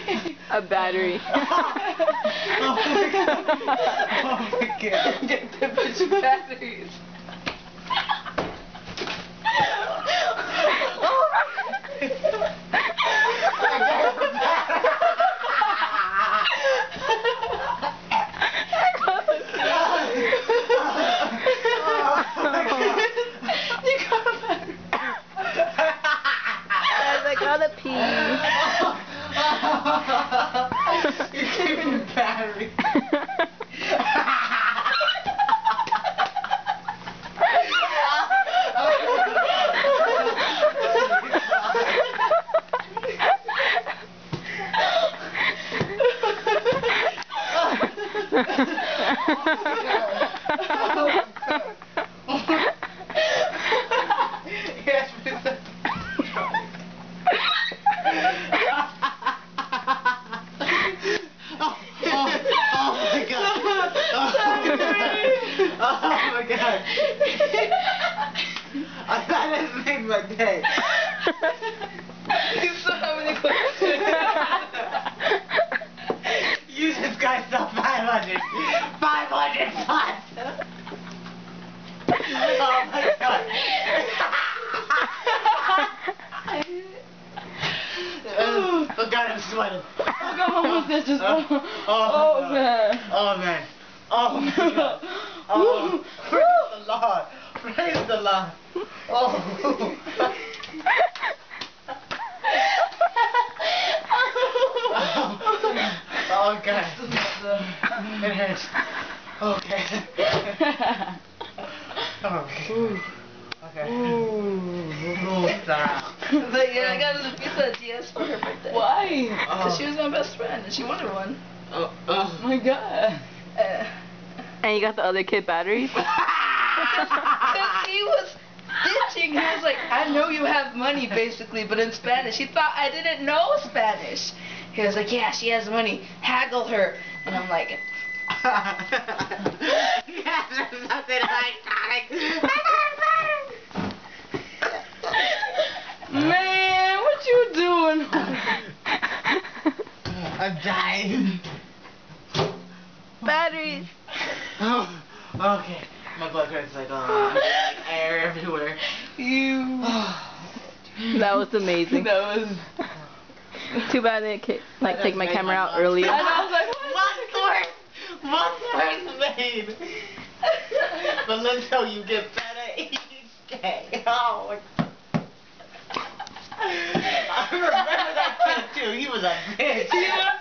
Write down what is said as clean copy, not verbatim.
A battery. Oh my god. Oh my god. Get the bitch batteries. I gotta pee. You're keeping the battery. Yes, Mr. Oh my god. Oh my god. That has made my day. You still have any questions? You just got stuff 500. 500 plus. Oh my god. Oh god, I'm sweating. Look how much that just Oh, oh man. Oh man. Oh my god. Oh, praise the Lord. Praise the Lord. Oh. Oh god. It hurts. Okay. Okay. Okay. Ooh, stop. But yeah, I got a pizza at DS for her birthday. Why? Because she was my best friend and she wanted one. Oh my god. And you got the other kid batteries? Because he was bitching. He was like, I know you have money, basically, but in Spanish. He thought I didn't know Spanish. He was like, yeah, she has money. Haggle her. And I'm like, Yes, there's something electronic. man, what you doing? I'm dying. Batteries. Oh, okay. My blood pressure's like, like air everywhere. You. That was amazing. That was. Too bad I didn't take my camera out earlier. And I was like, One source made. But let's hope you get better each day. Oh my god. I remember that kid too. He was a bitch.